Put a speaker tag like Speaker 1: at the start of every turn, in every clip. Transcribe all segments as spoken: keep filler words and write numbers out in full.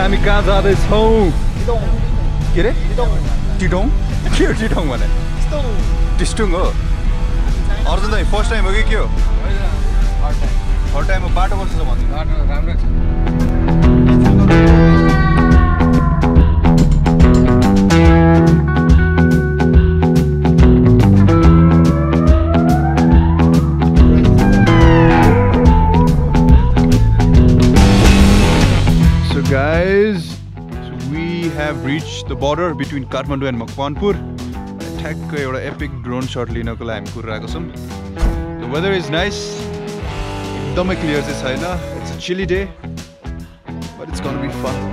Speaker 1: हामी कहाँ जाँदैछौँ? के अरे टिटोङ? के हो टिटोङ भने? टिस्टुङ हो। अर्जुन दाइ फर्स्ट टाइम हो कि के हो? फर्स्ट टाइम हो। बाटो कस्तो छ भन्नु? बाटो राम्रो छ। Guys, so we have reached the border between Kathmandu and Makwanpur. ठ्याक्क एउटा epic drone shot लिनको लागि हामी कुरिरहेको छौँ. The weather is nice. एकदमै क्लियर चाहिँ छैन. It's a chilly day, but it's gonna be fun.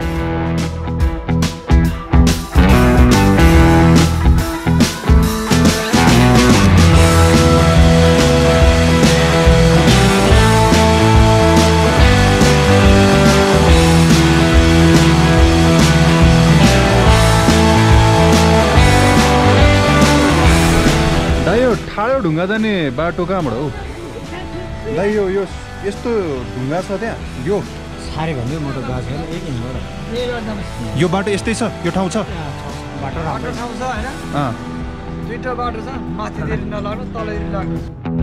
Speaker 1: ठाडो ढुङ्गा जाने बाटो कहाँबाट हो? दाइ यो यो यस्तो ढुङ्गा छ त्यहाँ? यो
Speaker 2: सारे भन्दै म त गएको छैन एक दिन हो।
Speaker 1: यो बाटो यस्तै छ? यो ठाउँ छ?
Speaker 2: बाटो राम्रो ठाउँ छ हैन?
Speaker 1: अँ
Speaker 2: दुईटा बाटो छ, माथितिर नलाग्नु तलतिर लाग्नु।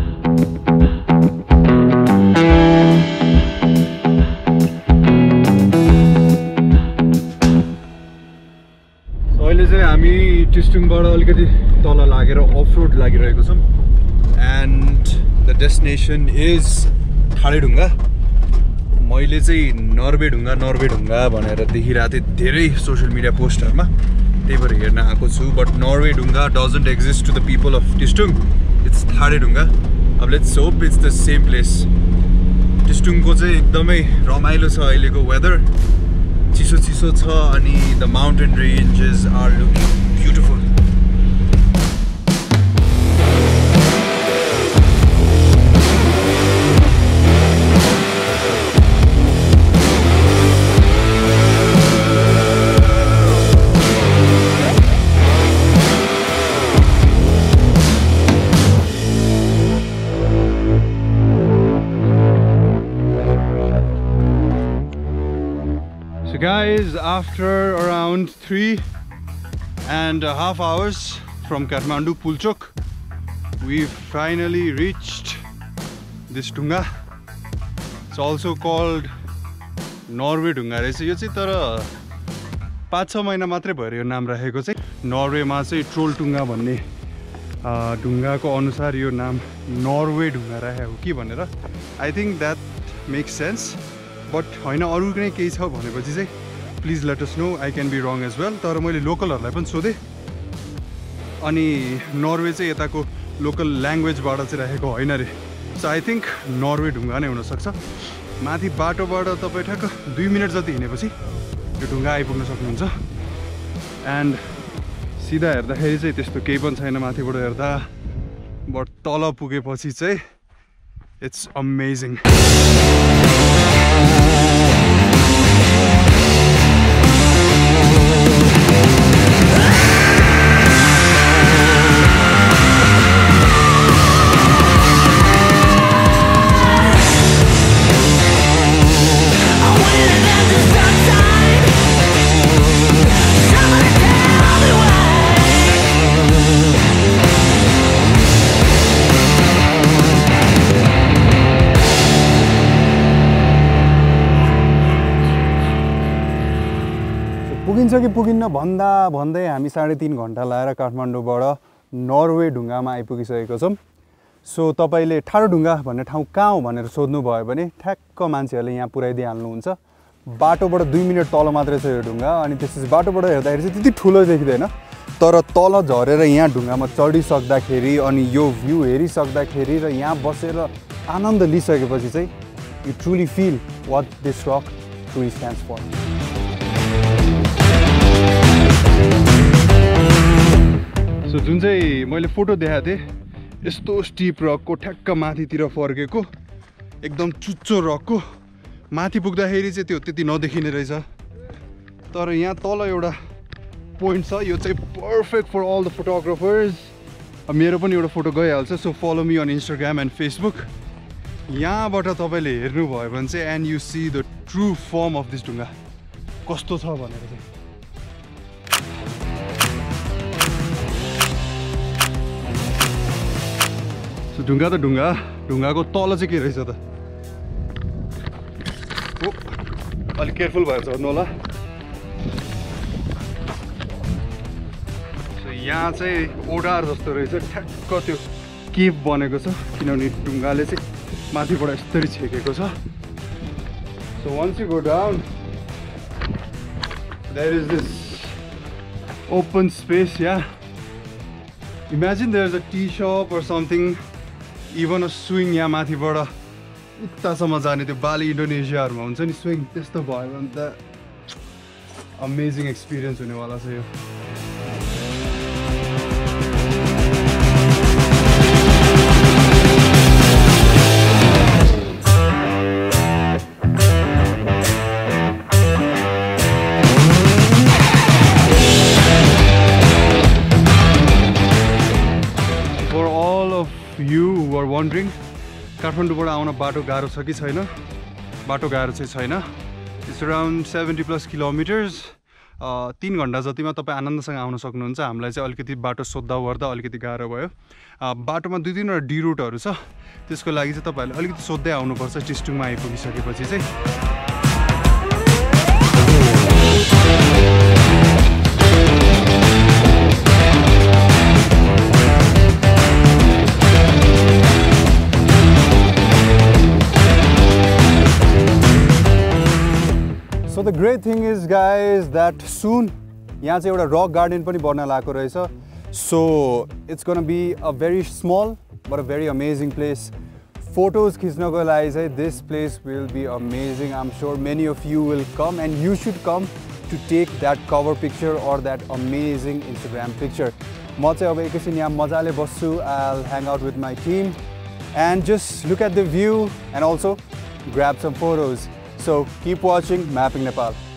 Speaker 1: अहिले चाहिँ हामी टिस्टुङबाट अलिकति तल लागेर अफ रोड लागिरहेको छौँ and the destination is Thadedhunga. मैले चाहिँ नर्वे ढुङ्गा नर्वे ढुङ्गा भनेर देखिरहेको थिएँ धेरै सोसियल मिडिया पोस्टहरूमा, त्यही भएर हेर्न आएको छु। बट नर्वे ढुङ्गा doesn't exist to the people of Tistung, it's Thadedhunga. अब let's hope it's the same place. टिस्टुङको चाहिँ एकदमै रमाइलो छ अहिलेको वेदर, चिसो चिसो छ अनि the mountain ranges are looking beautiful. So guys, after around three and a half hours from Kathmandu Pulchok, we've finally reached this ढुङ्गा. It's also called Norway ढुङ्गा रहेछ यो चाहिँ, तर पाँच छ महिना मात्रै भएर यो नाम राखेको चाहिँ। नर्वेमा चाहिँ ट्रोल ढुङ्गा भन्ने ढुङ्गाको अनुसार यो नाम नर्वे ढुङ्गा राखेको कि भनेर। I think that makes sense, but होइन अरू कुनै केही छ भनेपछि चाहिँ please let us know, I can be wrong as well. तर मैले लोकलहरूलाई पनि सोधेँ अनि नर्वे चाहिँ यताको लोकल ल्याङ्ग्वेजबाट चाहिँ राखेको होइन अरे। सो आई थिङ्क नर्वे ढुङ्गा नै हुनसक्छ। माथि बाटोबाट तपाईँ ठ्याक्क दुई मिनट जति हिँडेपछि यो ढुङ्गा आइपुग्न सक्नुहुन्छ। एन्ड सिधा हेर्दाखेरि चाहिँ त्यस्तो केही पनि छैन माथिबाट हेर्दा, बट तल पुगेपछि चाहिँ इट्स अमेजिङ। पुगिन्छ कि पुगिन्न भन्दा भन्दै हामी साढे तिन घन्टा लाएर काठमाडौँबाट नर्वे ढुङ्गामा आइपुगिसकेको छौँ। सो तपाईँले ठाडो ढुङ्गा भन्ने ठाउँ कहाँ हो भनेर सोध्नुभयो भने ठ्याक्क मान्छेहरूले यहाँ पुऱ्याइदिइहाल्नुहुन्छ। बाटोबाट दुई मिनट तल मात्रै छ यो ढुङ्गा, अनि त्यसपछि बाटोबाट हेर्दाखेरि चाहिँ त्यति ठुलो देखिँदैन, तर तल झरेर यहाँ ढुङ्गामा चढिसक्दाखेरि अनि यो भ्यू हेरिसक्दाखेरि र यहाँ बसेर आनन्द लिइसकेपछि चाहिँ you truly feel what this rock truly stands for. So जुन चाहिँ मैले फोटो देखाएको थिएँ यस्तो स्टिप रकको ठ्याक्क माथितिर फर्केको एकदम चुच्चो रकको माथि पुग्दाखेरि चाहिँ त्यो त्यति नदेखिने रहेछ, तर यहाँ तल एउटा पोइन्ट छ, यो चाहिँ perfect for all the photographers. मेरो पनि एउटा फोटो गइहाल्छ। So follow me on Instagram and Facebook. यहाँबाट तपाईँले हेर्नुभयो भने चाहिँ and you see the true form of this ढुङ्गा। कस्तो छ भनेर चाहिँ सो ढुङ्गा त ढुङ्गा ढुङ्गाको तल चाहिँ के रहेछ त ओ अलिक केयरफुल भएर चढ्नु होला सो यहाँ चाहिँ ओडार जस्तो रहेछ ठ्याक्क त्यो केभ बनेको छ किनभने ढुङ्गाले चाहिँ माथिबाट यस्तरी छेकेको छ so once you go down there is this open space या imagine there is a tea shop or something even a swing यहाँ माथिबाट उतासम्म जाने त्यो बाली इन्डोनेसियाहरूमा हुन्छ नि स्विङ त्यस्तो भयो भने त अमेजिङ एक्सपिरियन्स हुनेवाला छ यो You who are wondering, काठमाडौँबाट आउन बाटो गाह्रो छ कि छैन बाटो गाह्रो चाहिँ छैन it's around seventy plus kilometres तीन घन्टा जतिमा तपाईँ आनन्दसँग आउन सक्नुहुन्छ हामीलाई चाहिँ अलिकति बाटो सोद्धा ओर्दा अलिकति गाह्रो भयो बाटोमा दुई तिनवटा डी रुटहरू छ त्यसको लागि चाहिँ तपाईँहरूले अलिकति सोध्दै आउनुपर्छ टिस्टुङमा आइपुगिसकेपछि चाहिँ So the great thing is guys that soon यहाँ चाहिँ एउटा रक गार्डन पनि बन्न लागेको रहेछ so it's gonna be a very small but a very amazing place photos खिच्नको लागि चाहिँ this place will be amazing I'm sure many of you will come and you should come to take that cover picture or that amazing Instagram picture म चाहिँ अब एकैछिन यहाँ मजाले बस्छु I'll hang out with my team and just look at the view and also grab some photos. So keep watching Mapping Nepal.